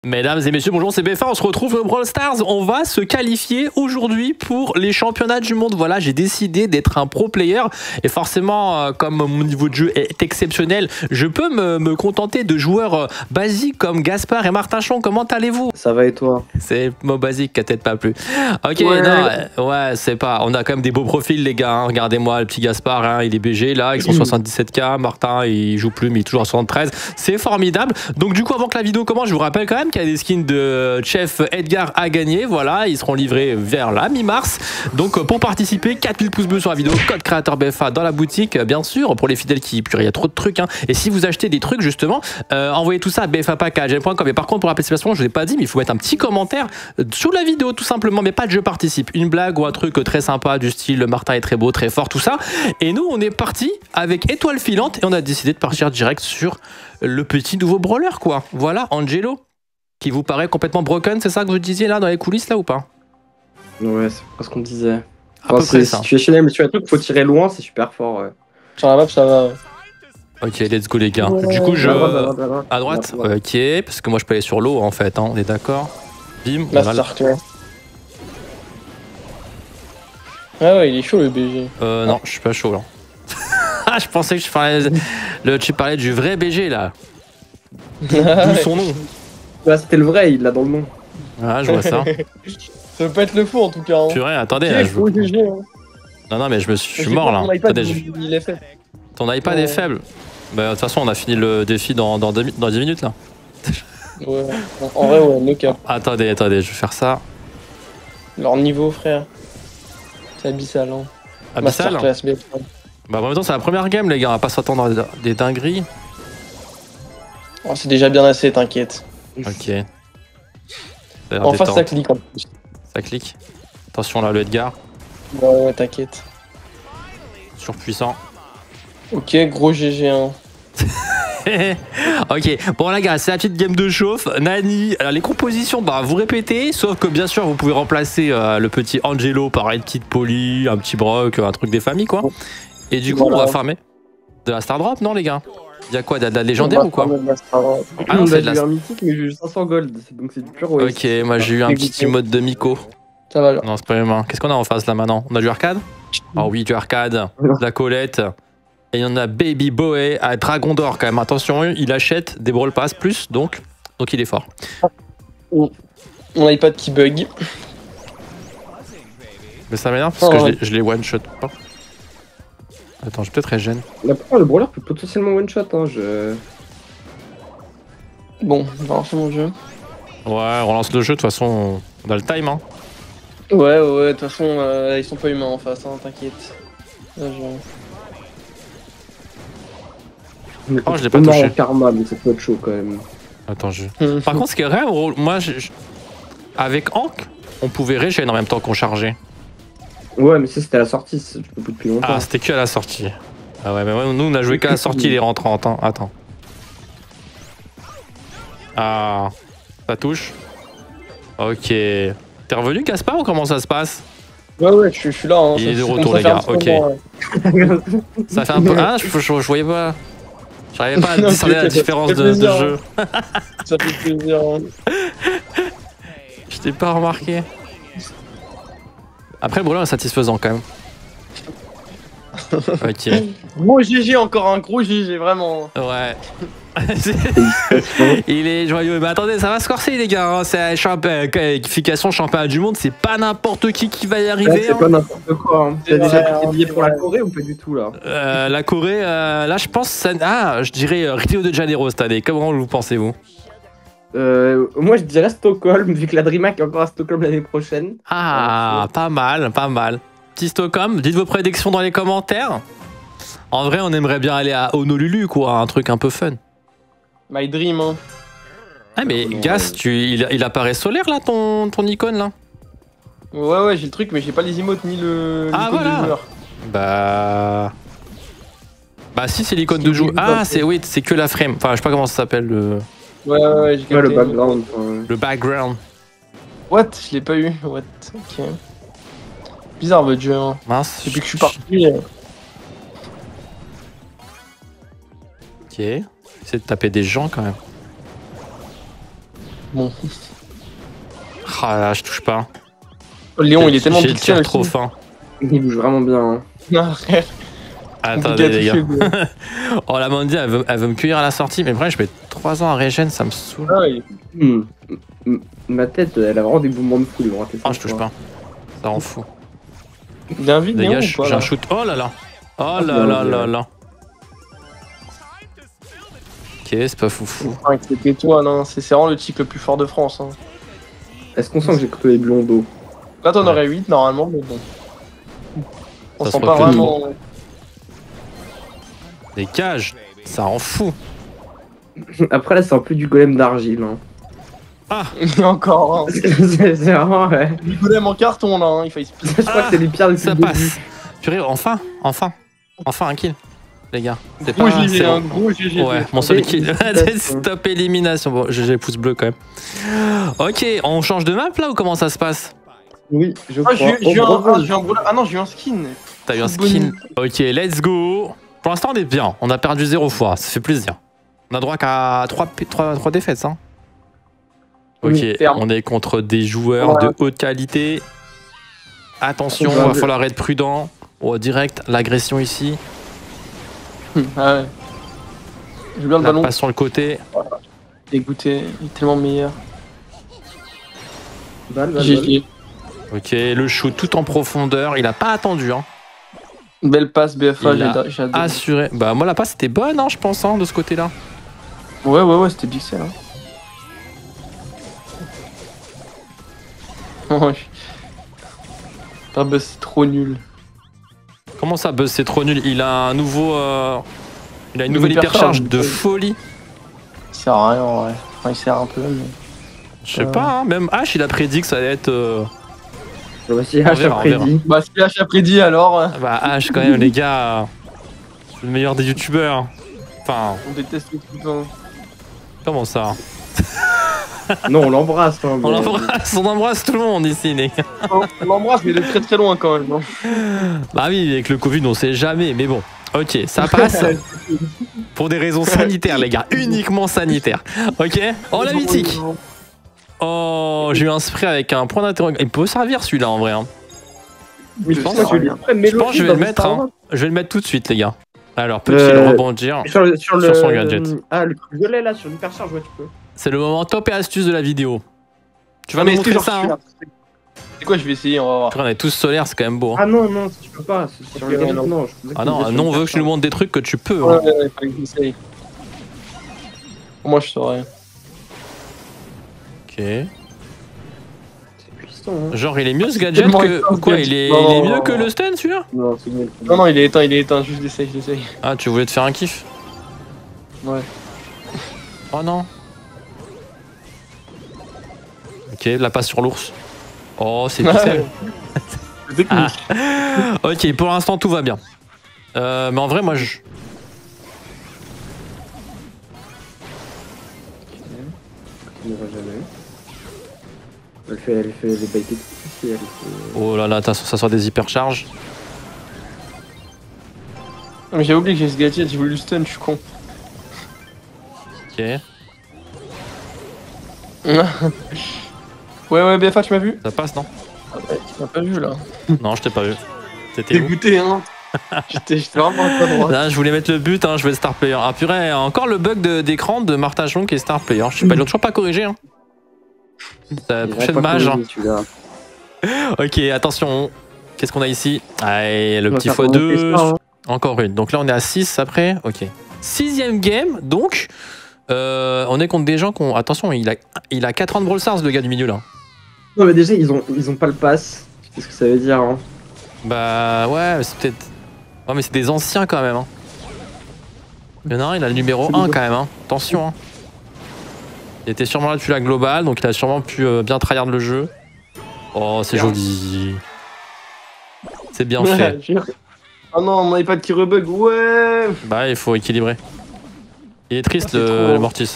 Mesdames et messieurs, bonjour, c'est BFA, on se retrouve au Brawl Stars. On va se qualifier aujourd'hui pour les championnats du monde. Voilà, j'ai décidé d'être un pro player et forcément, comme mon niveau de jeu est exceptionnel, je peux me contenter de joueurs basiques comme Gaspard et Martinchon. Comment allez-vous? Ça va et toi? C'est mot basique, peut-être pas plus. Ok, ouais. Non, ouais, c'est pas. On a quand même des beaux profils, les gars. Hein. Regardez-moi, le petit Gaspard, hein, il est BG là, avec son 77K. Martin, il joue plus, mais il est toujours à 73. C'est formidable. Donc, du coup, avant que la vidéo commence, je vous rappelle quand même qu'il y a des skins de Chef Edgar à gagner. Voilà, ils seront livrés vers la mi-mars. Donc, pour participer, 4000 pouces bleus sur la vidéo, code créateur BFA dans la boutique, bien sûr, pour les fidèles qui. Il y a trop de trucs. Hein. Et si vous achetez des trucs, justement, envoyez tout ça à bfapack@gmail.com. Et par contre, pour la participation, je ne l'ai pas dit, mais il faut mettre un petit commentaire sous la vidéo, tout simplement. Mais pas de je participe. Une blague ou un truc très sympa du style Martin est très beau, très fort, tout ça. Et nous, on est parti avec étoile filante et on a décidé de partir direct sur le petit nouveau brawler, quoi. Voilà, Angelo. Qui vous paraît complètement broken, c'est ça que vous disiez là dans les coulisses là ou pas? Ouais, c'est pas ce qu'on disait. À peu près ça. Situationnel, mais sur un truc, faut tirer loin, c'est super fort. Ouais. Sur la map, ça va. Ok, let's go les gars. Du coup, je. À droite. Ok, parce que moi je peux aller sur l'eau en fait, hein. On est d'accord. Bim. Master class. Ah ouais, il est chaud le BG. Non, je suis pas chaud là. Ah, je pensais que tu parlais du vrai BG là. D'où son nom. Bah, c'était le vrai, il l'a dans le nom. Ah, je vois ça. Ça peut pas être le faux en tout cas. Hein. Purée, attendez. Là, Non, mais je suis mort là. Attendez, il est fait. Ton iPad est faible. Bah, de toute façon, on a fini le défi dans 10 minutes là. Ouais, en vrai, ouais, no cap. Attendez, je vais faire ça. Leur niveau, frère. C'est abyssal. Hein. Abyssal? Masterclass, bah, en même temps, c'est la première game, les gars. On va pas s'attendre à des dingueries. Oh, c'est déjà bien assez, t'inquiète. Ok. En face, ça clique en plus. Ça clique. Attention là, le Edgar. Ouais, t'inquiète. Surpuissant. Ok, gros GG1. Ok, bon les gars, c'est la petite game de chauffe. Nani, alors les compositions, bah vous répétez, sauf que bien sûr vous pouvez remplacer le petit Angelo par une petite Polly, un petit Brock, un truc des familles quoi. Et du coup on va farmer de la Star Drop, non les gars? Il y a quoi, de la légendaire ou quoi? Ah non, c'est de la mythique, mais j'ai eu 500 gold, donc c'est du pur waste. Ok, moi j'ai eu un petit mode de Miko. Ça va là. Non, c'est pas humain. Qu'est-ce qu'on a en face là maintenant? On a du arcade? Oh oui, du arcade, de la Colette. Et il y en a Baby Boy à Dragon d'Or quand même. Attention, il achète des Brawl Pass plus, donc il est fort. Mon iPad qui bug. Mais ça m'énerve parce que je les one-shot pas. Attends, je vais peut-être régène. Le brawler peut potentiellement one-shot, hein, Bon, on va refaire mon jeu. Ouais, on relance le jeu, de toute façon, on a le time, hein. Ouais, de toute façon, ils sont pas humains en face, hein, t'inquiète. Oh, je l'ai pas touché. Karma, mais ça peut être chaud quand même. Attends, Par contre, ce qui est vrai, moi, avec Hank, on pouvait régène en même temps qu'on chargeait. Ouais, mais ça c'était à la sortie, je peux plus depuis longtemps. Ah, c'était que à la sortie. Ah ouais, mais ouais, nous on a joué qu'à la sortie les rentrantes. Hein. Attends. Ah, ça touche. Ok. T'es revenu, Gaspard, ou comment ça se passe? Ouais, je suis là. Hein. Il est de retour, les gars. Ok. Ça fait un peu. Ah, je voyais pas. J'arrivais pas à discerner la différence de jeu. Ça fait plaisir. Hein. Je t'ai pas remarqué. Après, le brûleur est satisfaisant quand même. Ok. Gros GG, encore un gros GG, vraiment. Ouais. Il est joyeux. Mais attendez, ça va se corser, les gars. Hein. C'est qualification championnat du monde. C'est pas n'importe qui va y arriver. Ouais, c'est pas n'importe quoi. Hein. T'as déjà pris des billets pour la Corée ou pas du tout là? La Corée, là, je pense. Je dirais Rio de Janeiro cette année. Comment vous pensez-vous? Moi je dirais Stockholm, vu que la DreamHack est encore à Stockholm l'année prochaine. Ah, pas mal, pas mal. Petit Stockholm, dites vos prédictions dans les commentaires. En vrai, on aimerait bien aller à Honolulu, quoi, un truc un peu fun. My dream, hein. Ah, mais Gas, il apparaît solaire là, ton icône là? Ouais, j'ai le truc, mais j'ai pas les emotes ni le. Ah, voilà. Bah, si, c'est l'icône de joueur. Ah, c'est que la frame. Enfin, je sais pas comment ça s'appelle le. Ouais, j'ai capté. Le background. Le background. What? Je l'ai pas eu. What? Ok. Bizarre votre jeu, hein. Mince. Depuis que je suis parti. Ok. Essayer de taper des gens quand même. Bon. Ah là, je touche pas. Léon, il est tellement J'ai le pixel tir aussi. trop fin. Il bouge vraiment bien. Hein. Non, frère. Attendez les gars. Compliqué à toucher, Oh la Mandy, elle veut me cueillir à la sortie, mais après je mets 3 ans à régène, ça me saoule. Ah, ouais. Ma tête, elle a vraiment des mouvements de fou. Ah, je touche pas. Ça rend fou. Il a un vide, Les Léon, gars, ou pas, j'ai là un shoot. Oh là là. Oh c'est là là bien, là là. Ok, c'est pas foufou. Ouais, c'était toi, non. C'est vraiment le type le plus fort de France. Hein. Est-ce qu'on sent que j'ai coupé les blondos? Là, t'en Ouais. aurais 8 normalement, mais bon. On Ça sent se pas reflète. vraiment. Des cages, ça rend fou. Après, là, c'est un peu du golem d'argile. Hein. Encore. Hein. c'est vraiment, ouais. Du golem en carton là, hein. Il faille speed. Je crois que c'est les pires depuis Ça le début. passe. Purée, enfin un kill, les gars. C'est Gros pas. GG, c'est un bon. gros GG. Ouais, mon seul Et kill. élimination. Stop élimination. Bon, j'ai pouce bleu quand même. Ok, on change de map là ou comment ça se passe? Oui, je Ah, crois. j'ai eu Oh, bravo. un brûleur. Ah non, j'ai eu un skin. T'as eu un Bonne skin. Ok, let's go. Pour l'instant, on est bien. On a perdu 0 fois. Ça fait plaisir. On a droit qu'à 3 défaites. Hein. Ok, Oui, ferme. on est contre des joueurs Ouais. de haute qualité. Attention, On il va- va falloir être prudent. Oh, direct, l'agression ici. Ah ouais. J'ai bien le La ballon. passe sur le côté. Dégoûté. Il est tellement meilleur. Balle. GG. Ok, le shoot tout en profondeur. Il a pas attendu. Hein. Belle passe BFA, Il a j'ai adoré. Assuré. Bah, moi, la passe était bonne, hein, je pense, hein, de ce côté-là. Ouais, c'était pixel. Hein. Ouais. Ah bah c'est trop nul. Comment ça, Buzz, c'est trop nul? Il a un nouveau. Il a une Une nouvelle hypercharge. hypercharge de folie. Il sert à rien en vrai. Enfin, il sert un peu, mais. Je sais pas, hein, même H, il a prédit que ça allait être. Voici On H verra, on après verra. dit. Bah, si H a prédit alors. Bah, H, quand même, les gars. C'est le meilleur des youtubeurs. Enfin, On déteste tout le temps. comment ça? Non, on l'embrasse. Hein, On mais- embrasse tout le monde ici, les gars. On l'embrasse, mais de très très loin quand même. Hein. Bah oui, avec le Covid, on sait jamais, mais bon. Ok, ça passe. Pour des raisons sanitaires, les gars. Uniquement sanitaires. Ok? Oh, la mythique! Oh, j'ai eu un spray avec un point d'interrogation. Il peut servir celui-là en vrai. Hein. Oui, Je pense- que lui- après, mets-le Je pense que je vais dans le mettre. Star Wars. Hein. Je vais le mettre tout de suite, les gars. Alors, peut-il rebondir? Sur le. Sur son gadget. Ah, le violet là, sur l'hypercharge, ouais, tu peux. C'est le moment top et astuce de la vidéo. Tu vas Ah, mais nous est-ce que montrer genre, ça. Hein. c'est quoi, je vais essayer, on va voir. On est tous solaires, c'est quand même beau. Hein. Ah non, non, tu peux pas. C'est sur Ok, le gadget, non. non. je pensais Ah que non, c'était sur non, on veut que tu l'hypercharge. nous montres des trucs que tu peux. Ouais, Hein. ouais, fallait que j'essaye. Moi je saurais. Ok. C'est puissant, hein. Genre, il est mieux ce gadget tellement que. éteint, ce Quoi, gadget. il est Non, mieux non, que non. le stun celui-là? Non, c'est nul. Non, non, il est éteint, juste j'essaye. Ah, tu voulais te faire un kiff? Ouais. Oh non. Ok, la passe sur l'ours. Oh, c'est pixel. C'est technique. Ok, pour l'instant tout va bien. Mais en vrai, moi je. Tu ne verras jamais. Elle fait les bails techniques aussi. Elle fait... Oh là là, attention, ça sort des hypercharges. Ah, mais j'ai oublié que j'ai ce gadget, j'ai voulu le stun, je suis con. Ok, Ouais, BFA, tu m'as vu? ça passe, non? Ah ouais, tu m'as pas vu là. Non, je t'ai pas vu. T'étais où? Dégoûté, hein. J'étais vraiment pas droit. Là, je voulais mettre le but, hein, je vais être star player. Ah purée, encore le bug d'écran de Martin Chon qui est star player. Je sais pas, ils l'ont toujours pas corrigé. Hein. C'est la prochaine mage. Hein. Tu verras. Ok, attention. Qu'est-ce qu'on a ici? Allez, le On va petit faire remonter x2. ça, hein. Encore une. Donc là, on est à 6 après. Ok. 6ème game, donc. On est contre des gens qui ont. Attention, il a 4 ans de Brawl Stars, le gars du milieu là. Non, mais déjà, ils ont pas le pass. Qu'est-ce que ça veut dire, hein? Bah ouais, c'est peut-être. Ouais, mais c'est des anciens quand même. Hein. Il y en a un, il a le numéro 1 quand même. Hein. Attention. Hein. Il était sûrement là depuis la globale, donc il a sûrement pu bien tryhard le jeu. Oh, c'est joli. C'est bien fait. Oh non, mon iPad qui rebug, ouais. Bah, il faut équilibrer. Il est triste C'est le trop. Mortis.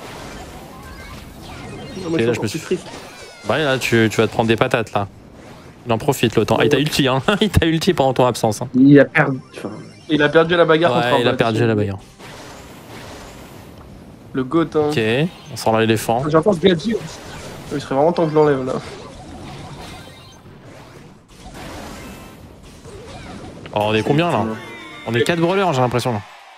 Moi, Et là, je je me suis suis- triste. Bah, là, tu vas te prendre des patates là. Il en profite le temps. Ah, il t'a ulti, hein. Il t'a ulti pendant ton absence. Hein. Il a perdu. Enfin, Il a perdu la bagarre contre Ouais, il a Arbat. perdu la bagarre. Le GOAT, hein. Ok, on sort l'éléphant. J'entends ce gadget. Il serait vraiment temps que je l'enlève là. Oh, on est combien là? On est 4 brawlers, j'ai l'impression.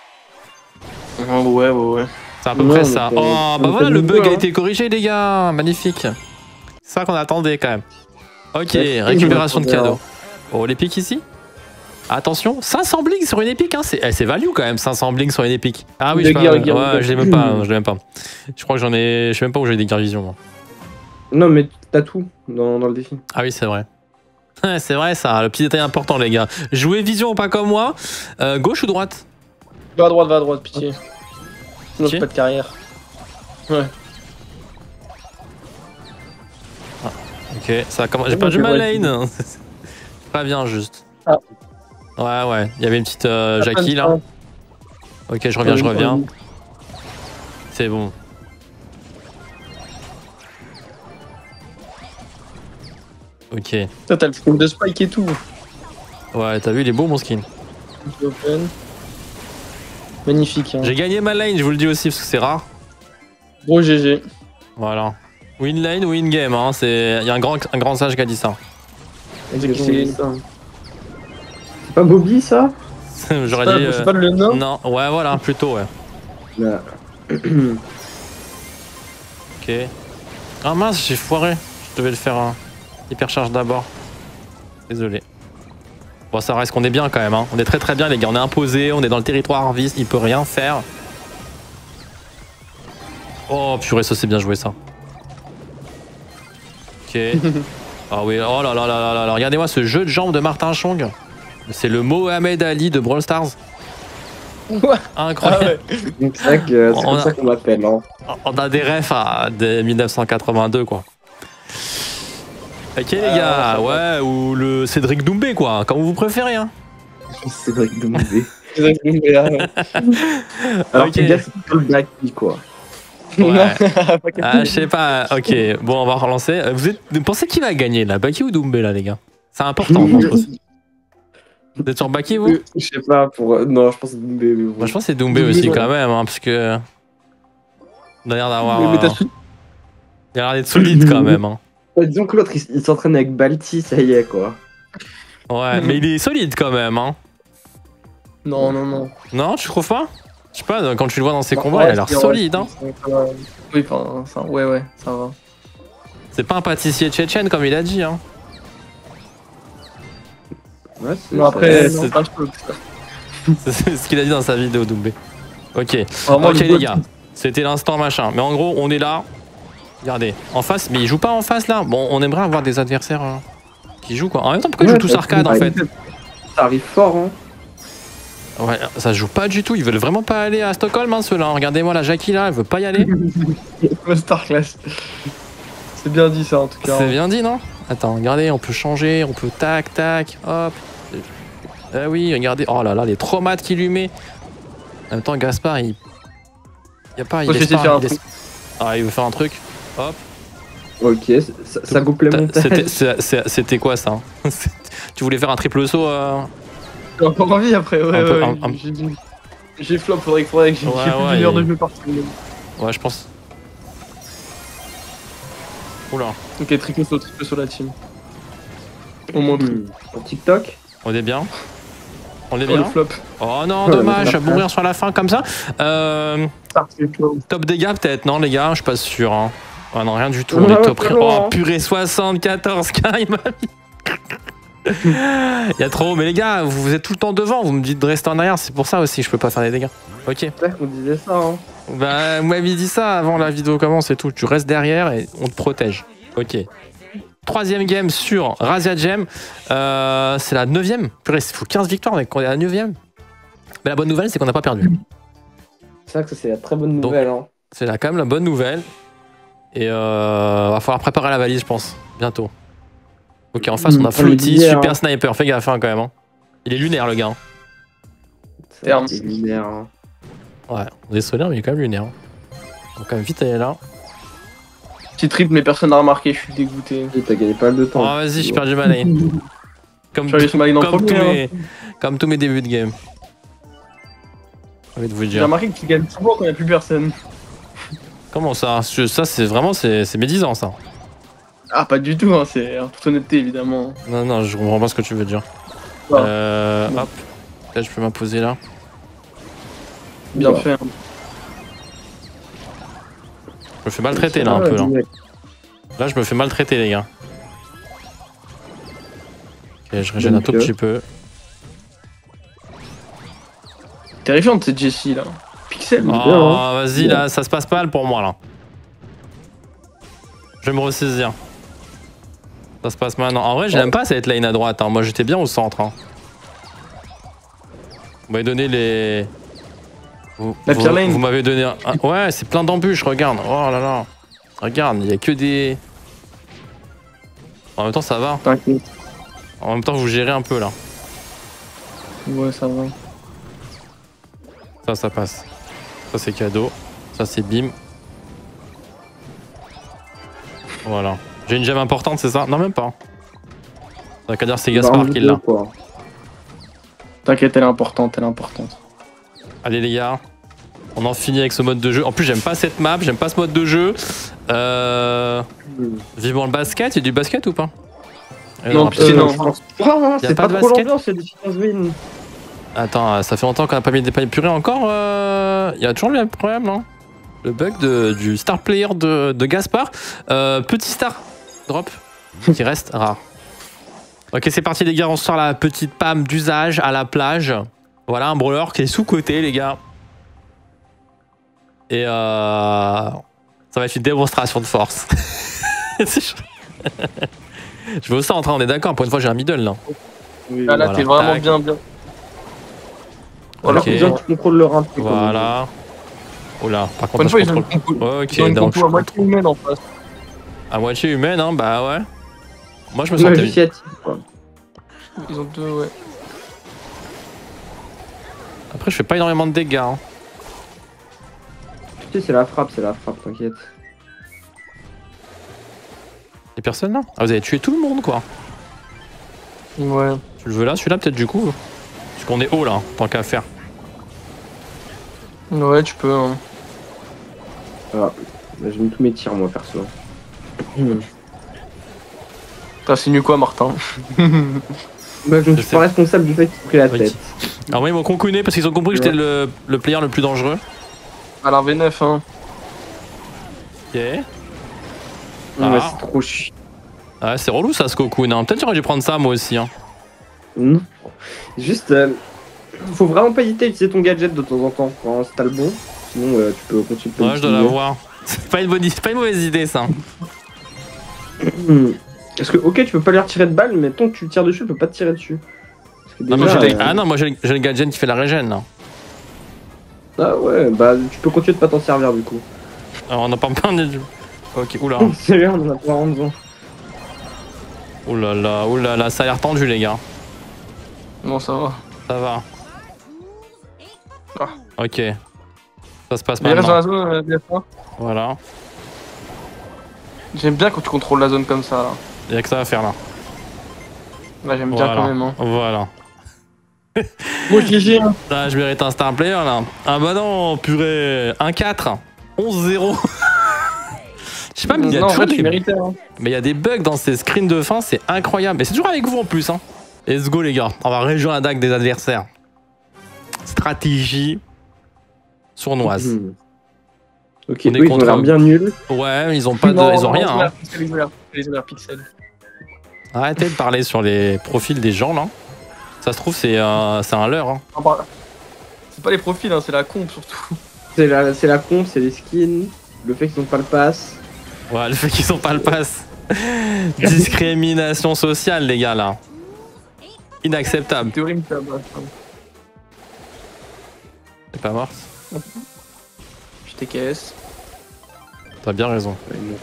Ouais. C'est à peu Non, près mais ça. c'est- Oh, c'est bah voilà, pas le nouveau, bug a hein. été corrigé, les gars. Magnifique. C'est ça qu'on attendait quand même. Ok, Ouais, récupération de je m'attendais, cadeaux. Oh, l'épique ici. Attention, 500 bling sur une épique, hein. C'est value quand même, 500 bling sur une épique. Ah oui, Des je, gears, ouais, gears. je l'ai même pas, je l'ai même pas. Je crois que j'en ai, je sais même pas où j'ai des gears vision moi. Non, mais t'as tout dans le défi. Ah oui, c'est vrai. C'est vrai ça, le petit détail important les gars. Jouez vision pas comme moi. Gauche ou droite? Va à droite, pitié. Sinon, Ok. j'ai pas de carrière. Ouais. Ok, ça commence. J'ai perdu ma lane. Pas bien juste. Ah. Ouais, il y avait une petite Jackie là. Ok, je reviens. C'est bon. Ok. Toi, t'as le frame de Spike et tout. Ouais, t'as vu, il est beau mon skin. Open. Magnifique, hein. J'ai gagné ma lane, je vous le dis aussi parce que c'est rare. Gros GG. Voilà. Win lane, win game, hein. Il y a un grand sage qui a dit ça. C'est qui, C'est pas Bobby ça? J'aurais dit. C'est pas le nom. Non, ouais, voilà, plutôt, ouais. Là. Ok. Ah mince, j'ai foiré. Je devais le faire hypercharge d'abord. Désolé. Bon, ça reste qu'on est bien quand même, hein. On est très bien, les gars. On est imposé, on est dans le territoire Harvest, il peut rien faire. Oh purée, ça c'est bien joué ça. Ok. Ah oui, oh là là là là là, regardez-moi ce jeu de jambes de Martin Chong. C'est le Mohamed Ali de Brawl Stars. Ouais. Incroyable. Ah ouais. Donc c'est On comme a- ça qu'on m'appelle. Hein. On a des refs de 1982 quoi. Ok les gars, ouais, ou le Cédric Doumbé quoi, comme vous préférez hein. C'est vrai que demander. Ouais. Alors Ok. que gars, c'est plutôt le Blacky quoi. Ouais. Ah, je sais pas, ok, bon on va relancer. Vous pensez qui va gagner là, Baki ou Doumbé là les gars? C'est important, je pense. Vous êtes sur Baki vous? Je sais pas pour. Non, je pense que c'est Doumbé. Mais bon. Moi je pense que c'est Doumbé Doumbé, aussi ouais. quand même, hein, parce que... Il a l'air d'avoir... Mais t'as su- Il a l'air d'être solide quand même. Hein. Ouais, disons que l'autre il s'entraîne avec Balti, ça y est quoi. Ouais, mais il est solide quand même. Hein. Non. Non, tu trouves pas? Je sais pas, quand tu le vois dans ses combats, Ouais, il a l'air c'est- solide. Hein. Oui, enfin, ouais, ça va. C'est pas un pâtissier tchétchène comme il a dit. Hein. Ouais, Non, après, c'est- non, pas le truc. C'est ce qu'il a dit dans sa vidéo doublée. Ok, Vraiment, ok le les bot- gars, c'était l'instant machin. Mais en gros, on est là. Regardez, en face, mais il joue pas en face là. Bon, on aimerait avoir des adversaires qui jouent quoi. En même temps, pourquoi ils jouent tous arcade en fait? Ça arrive fort hein. Ouais, ça se joue pas du tout. Ils veulent vraiment pas aller à Stockholm, hein, ceux-là. Regardez-moi la Jackie là, elle veut pas y aller. Masterclass. C'est bien dit ça en tout cas. C'est bien dit, non? Attends, regardez, on peut changer, on peut tac, tac, hop. Ah oui, regardez. Oh là là, les traumates qu'il lui met. En même temps, Gaspard, il. Y a pas. Il Faut laisse essayer de pas, faire un il laisse- Ah, il veut faire un truc. Hop. Ok, ça coupe les montages. C'était quoi ça? Tu voulais faire un triple saut J'ai encore envie après, ouais. Un peu- ouais. J'ai flop, faudrait que j'ai Ouais, plus ouais, d'une heure de il- jeu par semaine. Ouais, je pense. Oula, Ok, triple saut la team. On montre. Sur TikTok. on est bien. On est Oh, le bien. flop. Oh non, Ouais, dommage, ouais. mourir sur la fin comme ça. Parti, flop. Top dégâts peut-être, non les gars? Je suis pas sûr. Hein. Ah non, rien du tout. Ouais, On est top. ouais, Oh ouais. purée, 74K, il m'a mis. Il y a trop, mais les gars, vous êtes tout le temps devant, vous me dites de rester en arrière, c'est pour ça aussi, je peux pas faire des dégâts. Ok. C'est vrai qu'on disait ça hein. Bah, vous m'avez dit ça avant la vidéo commence et tout. Tu restes derrière et on te protège. Ok. Troisième game sur Razia Gem. C'est la 9ème. Purée, il faut 15 victoires, mais qu'on est à la 9ème. Mais la bonne nouvelle, c'est qu'on n'a pas perdu. C'est vrai que ça, c'est la très bonne nouvelle hein. C'est là quand même la bonne nouvelle. Et va falloir préparer la valise, je pense, bientôt. Ok, en face, on a Floaty, lunaire, super hein. sniper. Fais gaffe hein, quand même. Hein. Il est lunaire, le gars. Hein. Terme. C'est lunaire hein. Ouais, on est solaire, mais il est quand même lunaire. Hein. Donc, quand même, vite aller là. Petit trip, mais personne n'a remarqué, je suis dégoûté. Et t'as gagné pas mal de Oh, temps. vas-y, j'ai perdu ma lane. Comme, Je suis allé sur ma ligne en comme, premier. comme tous mes débuts de game. J'ai envie de vous J'ai dire. remarqué que tu gagnes souvent quand il n'y a plus personne. Comment ça? Ça, c'est vraiment, c'est médisant, ça. Ah, pas du tout, hein, c'est en toute honnêteté, évidemment. Non, non, je comprends pas ce que tu veux dire. Ouais. Hop. Là, je peux m'imposer là. Bien Ouais. fait. Hein. Je me fais maltraiter là un peu. Là. Là, je me fais maltraiter, les gars. Ok, je régène un tout petit peu. Terrifiante cette Jessie là. Pixel. Oh, bien, hein. vas-y, là, ça se passe pas mal pour moi là. Je vais me ressaisir. Ça se passe maintenant. En vrai, j'aime pas cette lane à droite. Hein. Moi, j'étais bien au centre. Hein. Vous m'avez donné les. La pire lane. Vous m'avez donné un. Ouais, c'est plein d'embûches, regarde. Oh là là. Regarde, il y a que des. En même temps, ça va. T'inquiète. En même temps, vous gérez un peu là. Ouais, ça va. Ça passe. Ça, c'est cadeau. Ça, c'est bim. Voilà. J'ai une gemme importante, c'est ça? Non, même pas. Ça veut qu'à dire c'est Gaspard qui l'a. T'inquiète, elle est importante, elle est importante. Allez les gars, on en finit avec ce mode de jeu. En plus j'aime pas cette map, j'aime pas ce mode de jeu. Vivement le basket, il y a du basket ou pas? Non, puis non. Je pense pas, Y a c'est pas pas de trop basket l'ambiance, il y a des séquences win. Attends, ça fait longtemps qu'on a pas mis des paniers purés encore. Il y a toujours le même problème, non? Le bug du star player de Gaspard. Petit star drop qui reste rare. Ok, c'est parti les gars, on sort la petite pam d'usage à la plage. Voilà, un brawler qui est sous-côté les gars. Et ça va être une démonstration de force. Je veux ça en train, on est d'accord, pour une fois j'ai un middle là. Oui, Ah, là, Voilà, t'es vraiment tac. bien. alors Ok. que bien tu contrôles le rein. Voilà. Oh là, par Pour une contre, fois, là, ils je ont contrôle. une compo, Ok, ils ont une donc compo à moitié humaine en face. à moitié humaine, hein, bah ouais. Moi je me Ouais, sentais. Luciette, quoi. Ils ont deux, ouais. Après, je fais pas énormément de dégâts. Hein. Tu sais, c'est la frappe, t'inquiète. Y'a personne là? Ah, vous avez tué tout le monde quoi. Ouais. Tu le veux là, celui-là peut-être du coup? Parce qu'on est haut là, tant qu'à faire. Ouais, tu peux. Hein. Ah, bah, je mets tous mes tirs, moi, perso. T'as signé quoi, Martin? Bah, je ne Je suis sais. pas responsable du fait qu'ils ont pris la Ok. tête. Alors, moi, ils m'ont concouné parce qu'ils ont compris que j'étais le player le plus dangereux. À la V9, hein. Ok. Ah. Ouais, c'est trop chiant. Ah, c'est relou ça, ce cocoon. Hein. Peut-être j'aurais dû prendre ça moi aussi. Hein. Non. Juste, faut vraiment pas hésiter à utiliser ton gadget de temps en temps quand t'as le bon. Sinon, tu peux continuer de Ouais, je dois l'avoir. C'est pas une mauvaise idée ça. Parce que, ok, tu peux pas lui retirer de balles, mais tant que tu le tires dessus, il peut pas te tirer dessus. Parce que Ah, déjà, moi, ah non, moi j'ai le gadget qui fait la régène là. ah ouais, bah tu peux continuer de pas t'en servir du coup. Alors on n'a pas parlé du. Ok, oula. C'est bien, on en a pas en devant. Oula là, ça a l'air tendu les gars. Non, ça va. Ça va. Ah. Ok. Ça se passe Mais il reste dans maintenant. la zone, BF1. Voilà. J'aime bien quand tu contrôles la zone comme ça. Là, Y'a que ça à faire là. là j'aime bien quand même. Hein. Voilà. Moi, GG. Hein. Là, je mérite un star player là. Ah bah non, purée. 1-4. 11-0. Je sais pas, mais il y a Non, en toujours vrai, tu des... méritais. Hein. Mais il y a des bugs dans ces screens de fin, c'est incroyable. Et c'est toujours avec vous en plus. Hein. Let's go les gars, on va réduire la dague des adversaires. Stratégie sournoise. Ok, On est eux, ils ont contre l'air eux. bien nuls. Ouais, ils ont pas de... Non, ils ont non, rien. Hein. Ils ont l'air pixels. Arrêtez de parler sur les profils des gens là. Ça se trouve c'est un leurre. Hein. Ah, bah, c'est pas les profils, hein, c'est la comp surtout. C'est la comp, c'est les skins, le fait qu'ils ont pas le pass. Ouais, le fait qu'ils ont pas le pass. Discrimination sociale les gars là. Inacceptable. Théorie me fait abattre. C'est pas mort. Je TKS. T'as bien raison. Ouais, non.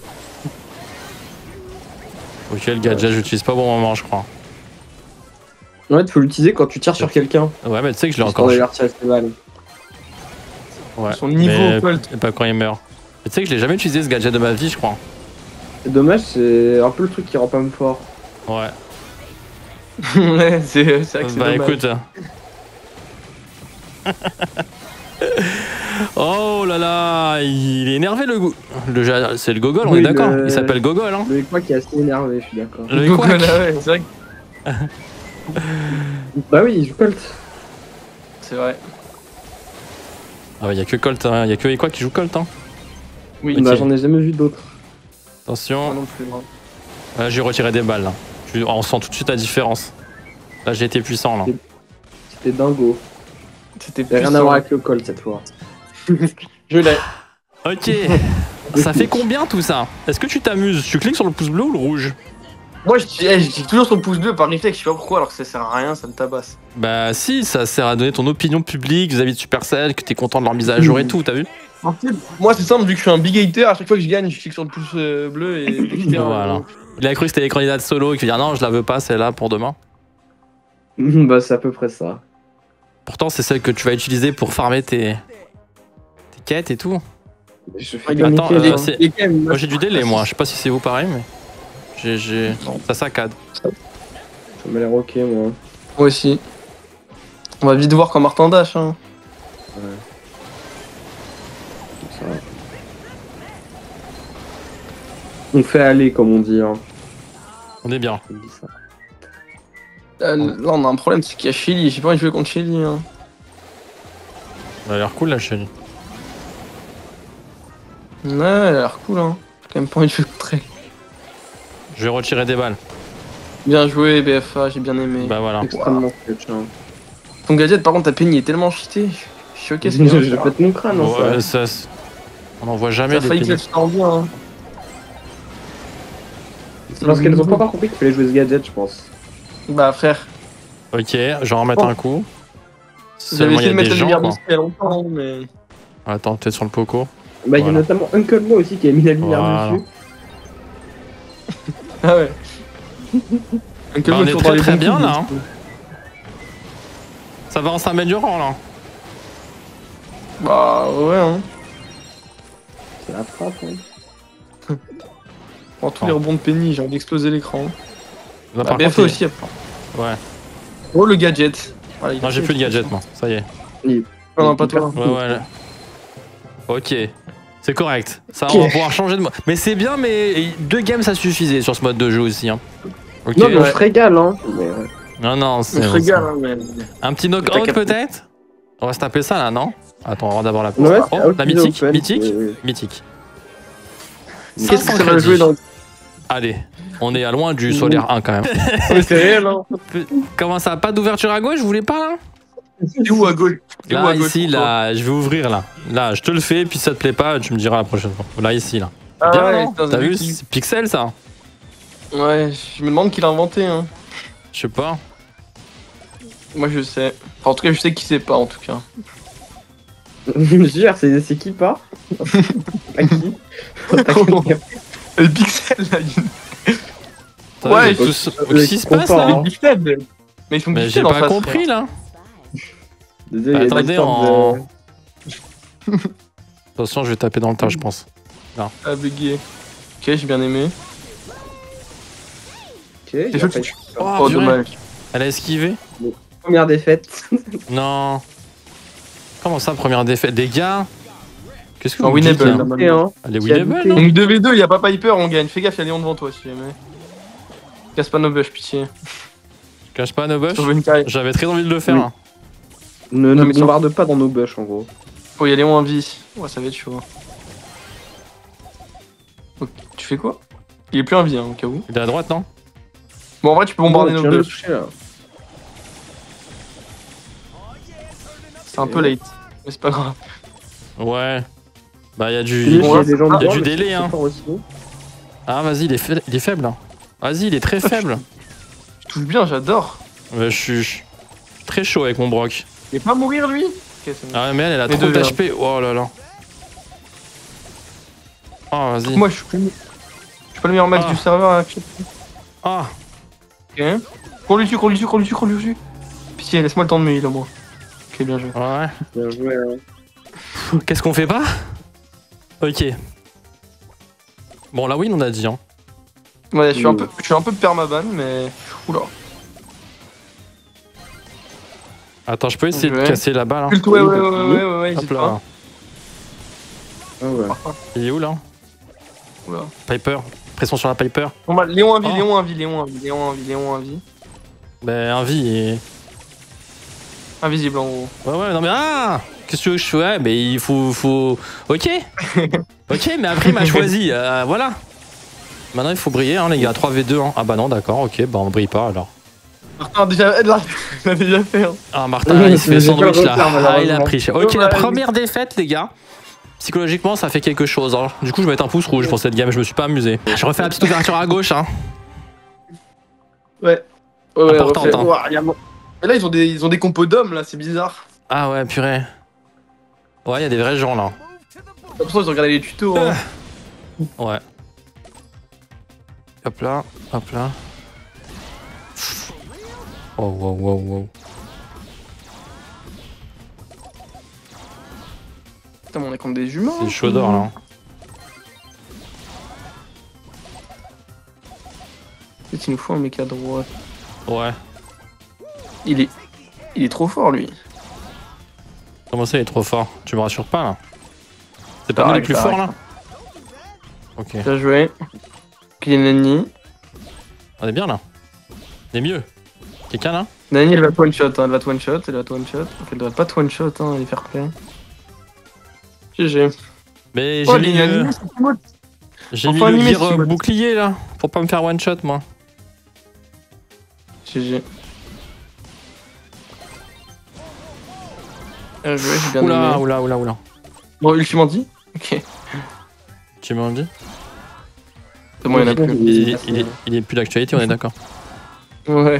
Ok, le gadget, j'utilise pas au bon moment, je crois. En fait, faut l'utiliser quand tu tires sur quelqu'un. Ouais, mais tu sais que je l'ai Histoire encore. de lui retirer ses balles. Ouais. Son niveau mais Colt. pas quand il meurt. Mais tu sais que je l'ai jamais utilisé ce gadget de ma vie, je crois. C'est dommage, c'est un peu le truc qui rend pas me fort. Ouais. Ouais, c'est vrai que c'est Bah dommage. écoute. Oh là là, il est énervé c'est le Gogol, on Oui, est d'accord. le- Il s'appelle Gogol, hein. Le quoi qui est assez énervé, je suis d'accord. Le Google, Quack. ouais, c'est vrai. Bah oui, il joue Colt. C'est vrai. Ah, il y a que Colt, hein. Il y a que Equa qui joue Colt, hein. Oui, Ok. Bah j'en ai jamais vu d'autres. moi Attention. non plus. Hein. Là, j'ai retiré des balles, là. On sent tout de suite la différence. Là, j'ai été puissant, là. C'était dingo. C'était Il y a rien à voir avec le Colt cette fois. Je l'ai. Ok. Ça fait combien tout ça? Est-ce que tu t'amuses? Tu cliques sur le pouce bleu ou le rouge? Moi, je clique toujours sur le pouce bleu par réflexe, je sais pas pourquoi, alors que ça sert à rien, ça me tabasse. Bah si, ça sert à donner ton opinion publique vis-à-vis de Supercell, que t'es content de leur mise à jour et tout, t'as vu? En fait, moi, c'est simple, vu que je suis un big hater, à chaque fois que je gagne, je clique sur le pouce bleu et etc. Voilà. Il a cru que c'était les candidats de solo et qu'il va dire non, je la veux pas, c'est là pour demain. Bah c'est à peu près ça. Pourtant, c'est celle que tu vas utiliser pour farmer tes quêtes et tout. Je fais Attends, gagner les- c'est- les games, Moi j'ai du délai, moi. Je sais pas si c'est vous pareil, mais ça saccade. Ça m'a l'air ok moi. Moi aussi. On va vite voir quand Martin dash. Hein. Comme ça. On fait aller comme on dit. Hein. On est bien. On dit ça. Là, on a un problème, c'est qu'il y a Shelly. J'ai pas envie de jouer contre Shelly. Hein. Elle a l'air cool la chaîne. Ouais, elle a l'air cool. Hein. J'ai quand même pas envie de jouer contre elle. Je vais retirer des balles. Bien joué, BFA, j'ai bien aimé. Bah voilà. Extrêmement clutch. Hein. Ton gadget, par contre, ta peine, il est tellement cheaté. Je suis choqué, ce Je qu'il pète mon crâne. Ouais, Hein, ça. on en voit jamais Ça a des failli pénis. clutch bien. Hein. Parce qu'elles ont pas encore compris qu'il fallait jouer ce gadget, je pense. Bah, frère, Ok, je vais en remettre un coup. j'avais Seulement il y essayé a de des mettre le gens. lumière Quoi. dessus il y a longtemps, mais. Attends, peut-être sur le Poco. Bah, il y a Voilà. notamment Uncle Mo aussi qui a mis la lumière Voilà. dessus. Ah ouais. Donc, Bah, on est toujours très, dans les très bons bien, coups, là, hein. Ça va en s'améliorant là. Bah ouais, hein. C'est la frappe. Hein. Prends tous les rebonds de Penny, j'ai envie d'exploser l'écran. Bah, Bah, par BFA contre, aussi, après. Ouais. Oh, le gadget. Voilà, il Non, a j'ai fait plus de le gadget truc. moi. Ça y est. Non, non, pas toi. Ouais, ouais. Là. Ok. C'est correct. Ça, Ok. on va pouvoir changer de mode. Mais c'est bien, mais 2 games ça suffisait sur ce mode de jeu aussi. Hein. Ok. Non, mais on ouais. se régale. Hein. Mais, ouais. Non, On c'est. se régale, hein, mais. Un petit knock-out T'as capté. peut-être. On va se taper ça là, non? Attends, on va d'abord la Ouais, Oh, c'est la out mythique, open, mythique, mais- mythique. Qu'est-ce que 500 ça va crédits. jouer dans le. Allez, on est à loin du solaire 1 quand même. Mais c'est réel, hein. Comment ça? Pas d'ouverture à gauche? Vous voulez pas là? C'est où à gauche? C'est où Là, à gauche, ici, pour toi là, je vais ouvrir là. Là, je te le fais, puis ça te plaît pas, tu me diras la prochaine fois. Là, ici, là. Ah Bien, ouais, non? putain, T'as j'ai vu? qu'il- C'est Pixel ça? Ouais, je me demande qui l'a inventé, hein. Je sais pas. Moi, je sais. Enfin, en tout cas, je sais qui c'est pas, en tout cas. Jure, c'est qui pas? À qui? Le pixel, là, Ça, Ouais, tout ce je qui se passe comprends, là? hein. Gifted. Mais ils sont Mais j'ai gifted en pas face, compris frère. là. Désolé, il y a des Attendez, sortes de- Attention, je vais taper dans le tas, je pense. Ah, bugué. Ok, j'ai bien aimé. Ok, il C'est a chaud, pas tu- eu- Oh, Oh, purée. dommage. Elle a esquivé? Première défaite. Non. Comment ça, première défaite? Des gars? Qu'est-ce que En vous dites winnable, là? normalement. Et hein. Elle est Qui a winnable, douté. non? Donc 2v2, il y a pas Piper, on gagne. Fais gaffe, il y a Léon devant toi si jamais. Casse pas nos buffs, pitié. Je cache pas nos buffs? Sauve une carrière. J'avais très envie de le faire. Oui. Hein. Ne Non, mais ça- bombarde pas dans nos bush en gros. Oh, il y a Léon en vie. Ouais, ça va être chaud. Ok, tu fais quoi? Il est plus en vie, hein, au cas où. Il est à droite, non? Bon, en vrai, tu peux bombarder Bon, tu nos viens de le buffs. toucher là. C'est un peu late. Mais c'est pas grave. Ouais. Bah, il y a Il du. y a des gens il y a dedans, du mais délai, c'est hein. fort aussi. Ah, vas-y, il est faible. Hein. Vas-y, il est très faible. Tu touches bien, j'adore. Ouais, je suis très chaud avec mon broc. Il est pas à mourir, lui? Ok, c'est bon. Ah, mais elle a Les trop deux, d'HP. Oh là là. Oh, vas-y. Moi, je suis pas le meilleur max Ah. du serveur actuellement. Ah, Ok. Cours lui dessus, cours lui dessus, cours lui dessus, cours lui dessus. Pitié, laisse-moi le temps de me heal au moins. Ok, bien joué. ouais. Bien joué. Hein. Qu'est-ce qu'on fait pas? Ok. Bon, la win, on a dit, hein. Ouais, je suis un peu permaban, mais. Oula. Attends, je peux essayer de Ouais. casser là-bas là. Ouais, Hop hésite là. pas. Ah ouais. Il est où là? Oula. Piper. Pression sur la Piper. Bon bah, Léon à vie, Oh. Léon à vie, Léon à vie, Léon à vie, Léon à vie. Ben, un vie et. Invisible en gros. Ouais, non mais ah! Qu'est-ce que je fais? Mais il faut. Ok! Ok, mais après il m'a choisi. Voilà. Maintenant il faut briller, hein, les gars. 3v2. Hein. Ah bah non, d'accord, ok, bah on brille pas alors. Martin a déjà, l'a déjà fait. Hein. Ah, Martin, il se fait J'ai pas sandwich le là. repère, Ah, il a malheureusement. pris. Ok, la Ouais. première défaite, les gars. Psychologiquement, ça fait quelque chose. Hein. Du coup, je vais mettre un pouce rouge pour cette game. Je me suis pas amusé. Je refais la petite ouverture à gauche. Hein. Ouais, Importante, refait. hein. Ouah, mais là ils ont des compos d'hommes là, c'est bizarre. Ah ouais, purée. Ouais, il y a des vrais gens là. Comme ça ils ont regardé les tutos. Hein. Ouais. Hop là, hop là. Oh, wow, wow, wow. Putain, mais on est contre des humains. C'est chaud d'or là. Peut-être il nous faut un mec à droite. Ouais. Il est trop fort lui. Comment ça, il est trop fort? Tu me rassures pas là? C'est pas nous les plus pareil. forts là? Ok. Bien joué. Kylian Nani. On est bien là. On est mieux. Quelqu'un là? Nani elle va te one shot, hein. Elle va te one shot, elle va te one shot. Donc elle devrait pas te one shot, hein, elle est fair play. GG. Mais Oh j'ai les mis, Nani, c'est moi. j'ai Enfin, mis le animé, gear si tu veux. bouclier là. Pour pas me faire one shot moi. GG. Bien joué, j'ai bien Oula, aimé. oula, oula, oula. Bon, ultimement dit. Ok. Tu m'as dit? C'est bon, il y en a plus. Il est plus d'actualité, on est d'accord. Ouais.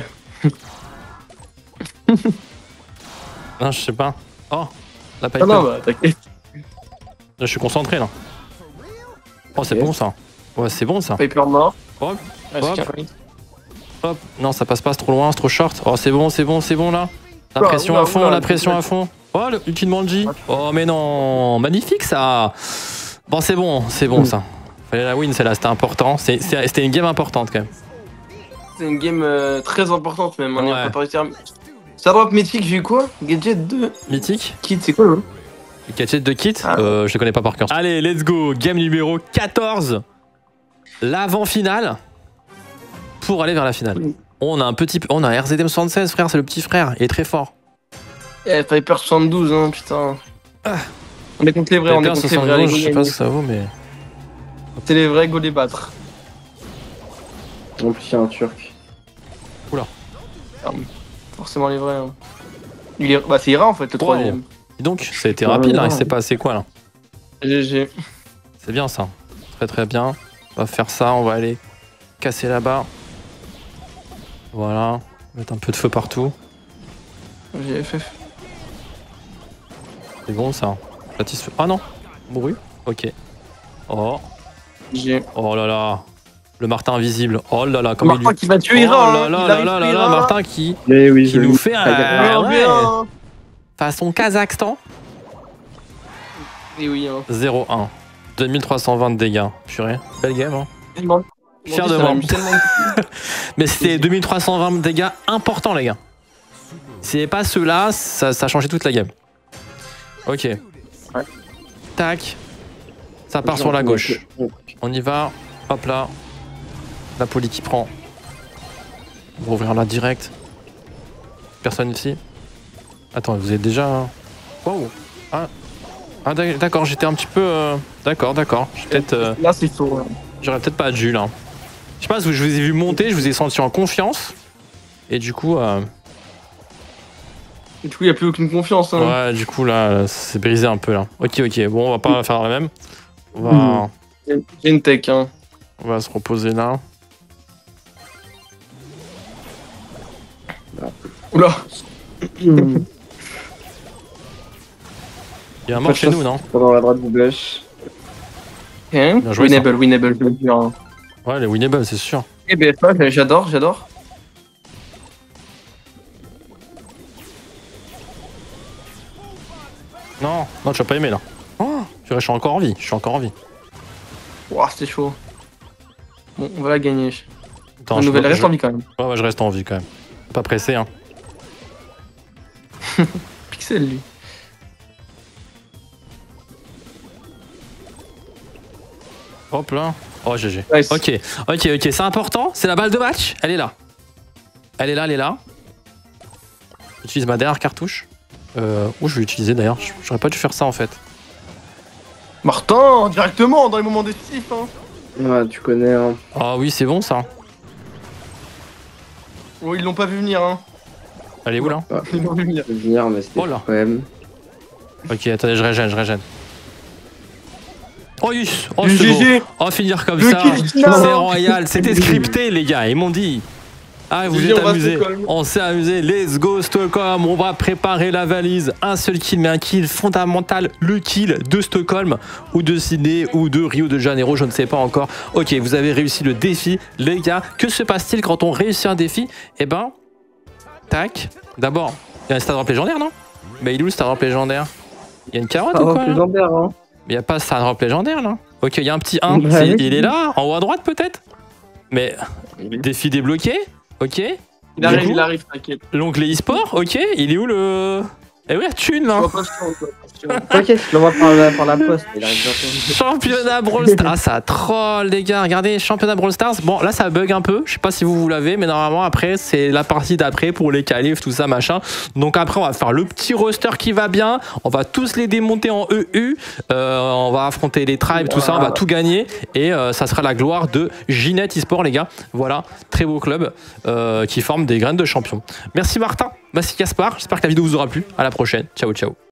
Non, je sais pas. Oh, la Ah Piper. non, bah t'inquiète. Je suis concentré là. Oh, c'est bon ça. Ouais, c'est bon ça. Piper mort. Hop, Ouais, hop. c'est carré. hop. Non, ça passe pas, c'est trop loin, c'est trop short. Oh, c'est bon, c'est bon, c'est bon là. La Oula, pression oula, à fond, oula, la pression à fond. Oh, le ultimement le G. Oh, mais non. Magnifique ça. Bon, c'est bon ça. Fallait la win, celle-là, c'était important. C'était une game importante quand même. C'est une game très importante même. On est Ouais. pas réussi à... Ça drop mythique, j'ai eu quoi? Gadget 2. Mythique. Kit, c'est quoi là? Gadget de kit, Ah. je les connais pas par cœur. Allez, let's go. Game numéro 14. L'avant-finale. Pour aller vers la finale. On a un petit... On a RZM76, frère, c'est le petit frère. Il est très fort. Eh, Piper 72, hein, putain. On est contre les vrais, on est Piper contre les vrais. 72, je sais pas ce que ça vaut, mais... C'est les vrais, go les battre. En plus, il y a un turc. Forcément les vrais. Hein. Bah, c'est Ira en fait, le Wow. troisième. Dis donc, ça a été rapide, là. Il s'est passé quoi, là? GG. C'est bien, ça. Très, très bien. On va faire ça, on va aller casser là-bas. Voilà. Mettre un peu de feu partout. GFF. C'est bon, ça. Satisfait. Ah non. Mouru. Ok. Oh. G. Oh là là. Le Martin invisible. Oh là là, comme il Martin qui va tuer Oh Ira. là hein. là Il là arrive là tuer là là, Ira. Martin qui Mais oui, nous fait Ah, ouais, bien. façon Kazakhstan. Et oui, hein. 0-1. 2320 de dégâts. Purée. Belle game, hein. Tellement. Fier de Ça moi. m'amuse tellement. Mais c'était 2320 de dégâts importants, les gars. Si c'est pas ceux-là, ça a changé toute la game. Ok. Ouais. Tac. Ça part sur la gauche. On y va. Hop là. La poli qui prend. On va ouvrir là direct. Personne ici. Attends, vous êtes déjà... Wow. Ah d'accord, j'étais un petit peu... D'accord. Là, c'est chaud. hein. J'aurais peut-être pas dû là. Je sais pas, je vous ai vu monter, je vous ai senti en confiance. Et du coup... Et du coup, il n'y a plus aucune confiance. Hein. Ouais, du coup là, c'est brisé un peu là. Ok, bon, on va pas faire la même. On J'ai une tech. Hein. va se reposer là. Oula. Il y a un mort chez nous, non? Pendant la droite du blush. Hein. Bien joué, Winnable, je veux dire. Hein. Ouais, les winnable, c'est sûr. Eh ben, j'adore. Non, tu vas pas aimé là. Oh, je suis encore en vie, Ouah, c'était chaud. Bon, on va la gagner. Attends, La nouvelle reste en vie quand même. Ouais, je reste en vie quand même. Pas pressé, hein. Pixel, lui. Hop là. Oh, GG. Nice. Ok, c'est important. C'est la balle de match. Elle est là. Elle est là. J'utilise ma dernière cartouche. Où je vais l'utiliser d'ailleurs. J'aurais pas dû faire ça en fait. Martin, directement, dans les moments décisifs. Hein. Ouais, tu connais. Hein. Ah oui, c'est bon ça. Oh, ils l'ont pas vu venir, hein. Elle est où là? Ils l'ont vu venir. Je peux venir, mais c'était Oh là. quand même. Ok, attendez, je régène. Oh yes. Oh, Du c'est beau. GG. Oh, finir comme Le ça. kill final. C'est royal. C'était scripté, les gars. Ils m'ont dit. Ah, vous GG, êtes on va amusés. Stockholm. On s'est amusé. Let's go, Stockholm. On va préparer la valise. Un seul kill, mais un kill fondamental. Le kill de Stockholm, ou de Sydney, ou de Rio de Janeiro. Je ne sais pas encore. Ok, vous avez réussi le défi, les gars. Que se passe-t-il quand on réussit un défi? Eh ben, tac. D'abord, il y a un stade légendaire, non? Mais il est où le stade légendaire? Il y a une carotte ou quoi là? Légendaire, hein. Mais il n'y a pas ça drop légendaire là. Ok, il y a un petit 1. Bah oui. Il est là, en haut à droite peut-être. Mais défi débloqué. Ok. Il arrive, t'inquiète. L'onglet e-sport. Ok. Il est où le. Eh oui, la thune là. T'inquiète, je l'envoie par la poste. Il arrive bientôt. Championnat Brawl Stars. Ah, ça troll, les gars. Regardez, championnat Brawl Stars. Bon, là, ça bug un peu. Je sais pas si vous l'avez, mais normalement, après, c'est la partie d'après pour les qualifs, tout ça, machin. Donc, après, on va faire le petit roster qui va bien. On va tous les démonter en EU. On va affronter les tribes, tout ça. On va tout gagner. Et ça sera la gloire de Ginette eSport, les gars. Voilà, très beau club qui forme des graines de champions. Merci, Martin. Merci, Gaspard. J'espère que la vidéo vous aura plu. À la prochaine. Ciao, ciao.